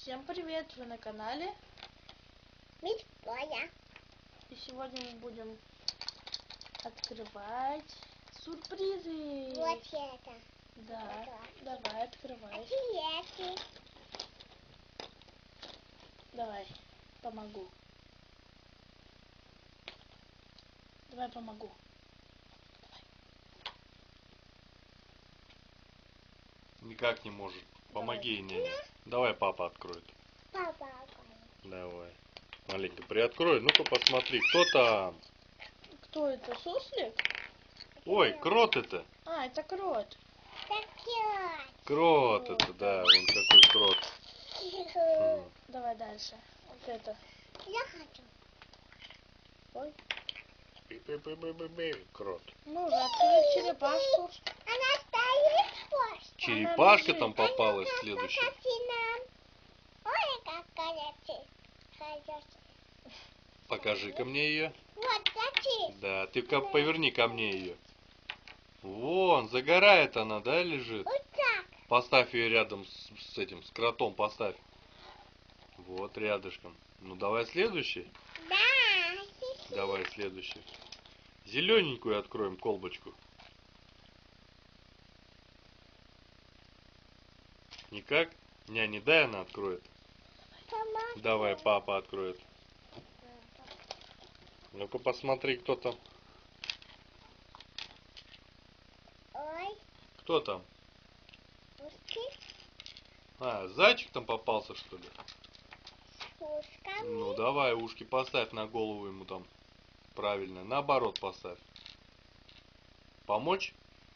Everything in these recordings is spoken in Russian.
Всем привет! Вы на канале Митская. И сегодня мы будем открывать сюрпризы. Вот это. Да, давай открывай. Эти. Давай, помогу. Давай помогу. Никак не может. Помоги ей, Давай. няня. Давай папа откроет. Папа. Давай. Маленько приоткрой. Ну-ка посмотри, кто там? Кто это? Суслик? Ой, крот это. А, это крот. Крот Вот, это, да. да. Вон какой крот. Давай дальше. Вот это. Я хочу. Ой. Крот. Ну уже открыли черепашку. Она стоит просто. Черепашка лежит. там попалась следующая. Ой, какая хорошая. Покажи-ка мне ее. Вот такие. Да, ты-ка поверни ко мне ее. Вон, загорает она, да, лежит? Вот так. Поставь ее рядом с этим, с кротом поставь. Вот, рядышком. Ну, давай следующий. Да. Давай следующий. Зелененькую откроем колбочку. Никак? Няне дай, она откроет. Помогу. Давай, папа откроет. Ну-ка посмотри, кто там. Ой, Кто там? ушки А, зайчик там попался, что ли? с ушками. Ну, давай ушки поставь на голову ему там. Правильно, наоборот поставь. Помочь?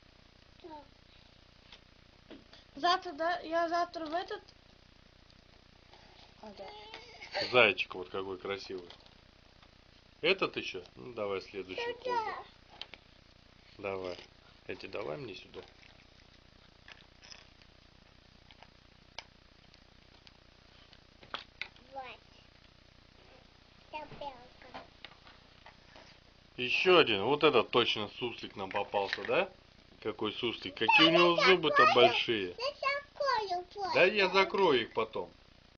Завтра, да? Я завтра в этот... А, да. Зайчик вот какой красивый. Этот еще? Ну, давай следующую колбу. Давай. Эти давай мне сюда. Вот. Табелка. Еще один. Вот этот точно суслик нам попался, да? Какой суслик. Какие у него зубы-то большие. Я закрою просто. Да я закрою их потом.